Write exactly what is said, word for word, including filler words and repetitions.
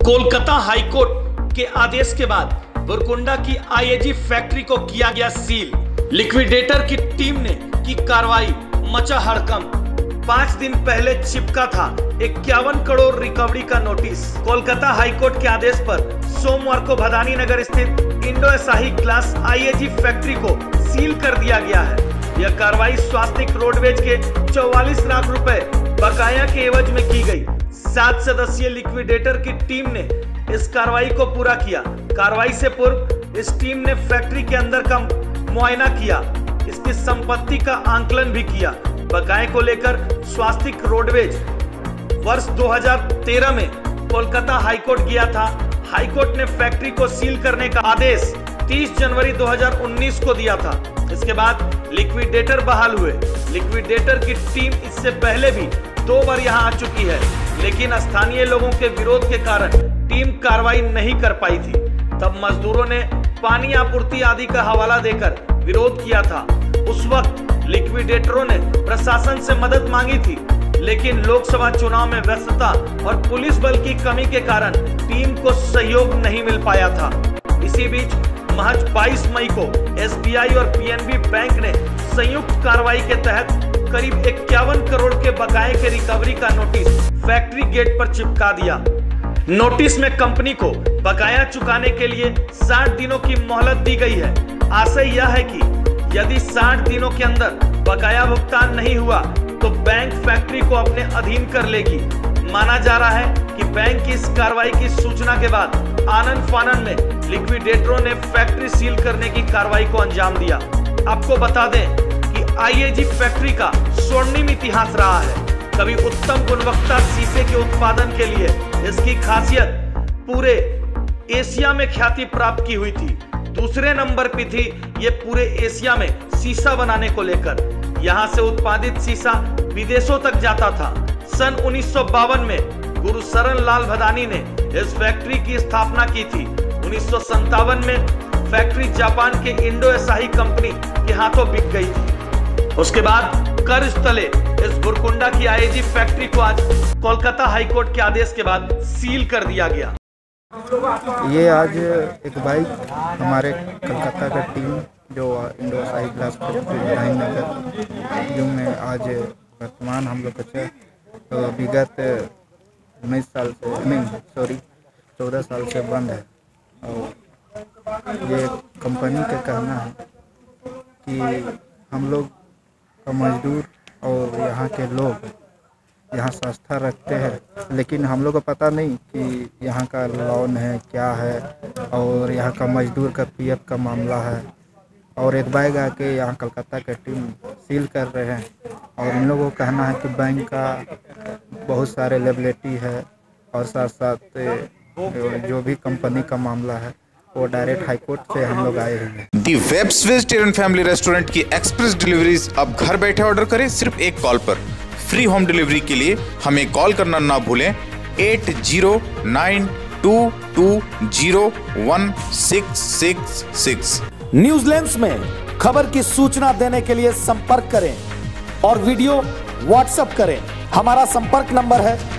Kolkata high court के आदेश के बाद बुरकुंडा की आईएजी फैक्ट्री को किया गया सील। लिक्विडेटर की टीम ने की कार्रवाई, मचा हड़कंप। पांच दिन पहले चिपका था इक्यावन करोड़ रिकवरी का नोटिस। कोलकाता हाईकोर्ट के आदेश पर सोमवार को भदानी नगर स्थित Indo Asahi glass IAG factory को सील कर दिया गया है। यह कार्रवाई स्वास्तिक रोडवेज के चौवालीस लाख रुपए बकाया के एवज में की गई। सात सदस्यीय लिक्विडेटर की टीम ने इस कार्रवाई को पूरा किया। कार्रवाई से पूर्व इस टीम ने फैक्ट्री के अंदर का मुआयना किया, इसकी संपत्ति का आंकलन भी किया। बकाये को लेकर स्वास्तिक रोडवेज वर्ष दो हज़ार तेरह में कोलकाता हाईकोर्ट गया था। हाईकोर्ट ने फैक्ट्री को सील करने का आदेश तीस जनवरी दो हज़ार उन्नीस को दिया था। इसके बाद लिक्विडेटर बहाल हुए। लिक्विडेटर की टीम इससे पहले भी दो बार यहां आ चुकी है, लेकिन स्थानीय लोगों के विरोध के कारण टीम कार्रवाई नहीं कर पाई थी। तब मजदूरों ने पानी आपूर्ति आदि का हवाला देकर विरोध किया था। उस वक्त लिक्विडेटरों ने प्रशासन से मदद मांगी थी, लेकिन लोकसभा चुनाव में व्यस्तता और पुलिस बल की कमी के कारण टीम को सहयोग नहीं मिल पाया था। इसी बीच महज बाईस मई को एसबीआई और पीएनबी बैंक ने संयुक्त कार्रवाई के तहत करीब इक्यावन करोड़ के बकाये के रिकवरी का नोटिस फैक्ट्री गेट पर चिपका दिया। नोटिस में कंपनी को बकाया चुकाने के लिए साठ दिनों की मोहलत दी गई है। आशय यह है कि यदि साठ दिनों के अंदर बकाया भुगतान नहीं हुआ तो बैंक फैक्ट्री को अपने अधीन कर लेगी। माना जा रहा है कि बैंक की इस कार्रवाई की सूचना के बाद आनन फानन में लिक्विडेटरों ने फैक्ट्री सील करने की कार्रवाई को अंजाम दिया। आपको बता दें कि आईएजी फैक्ट्री का स्वर्णिम इतिहास रहा है। कभी उत्तम गुणवत्ता शीशे के उत्पादन के लिए इसकी खासियत पूरे एशिया में ख्याति प्राप्त की हुई थी। दूसरे नंबर पे थी ये पूरे एशिया में शीशा बनाने को लेकर। यहाँ से उत्पादित शीशा विदेशों तक जाता था। सन उन्नीस सौ बावन में गुरु शरण लाल भदानी ने इस फैक्ट्री की स्थापना की थी। उन्नीस सौ संतावन में फैक्ट्री जापान के इंडो एसाही कंपनी के हाथों बिक गई थी। उसके बाद कर्ज तले इस बुरकुंडा की आईएजी फैक्ट्री को आज कोलकाता हाईकोर्ट के आदेश के बाद सील कर दिया गया। ये आज एक बाइक हमारे कोलकाता का टीम जो Indo Asahi glass factory Bhadani Nagar जो में आज वर्तमान हम लोग का तो विगत उन्नीस साल से नहीं सॉरी चौदह साल से बंद है। और ये कंपनी का कहना है कि हम लोग का मजदूर और यहाँ के लोग यहाँ संस्था रखते हैं, लेकिन हम लोग को पता नहीं कि यहाँ का लोन है क्या है और यहाँ का मजदूर का पीएफ का मामला है। और एक बाइक आके यहाँ कोलकाता का टीम सील कर रहे हैं। और इन लोगों का कहना है कि बैंक का बहुत सारे लायबिलिटी है और साथ साथ जो भी कंपनी का मामला है वो डायरेक्ट हाईकोर्ट से हम लोग आए हैं। The Webs vegetarian family restaurant की एक्सप्रेस डिलीवरीज अब घर बैठे ऑर्डर करें सिर्फ एक कॉल पर। फ्री होम डिलीवरी के लिए हमें कॉल करना ना भूलें at zero nine two two zero one six six six. New Zealand में खबर की सूचना देने के लिए संपर्क करें और वीडियो व्हाट्सएप करें। हमारा संपर्क नंबर है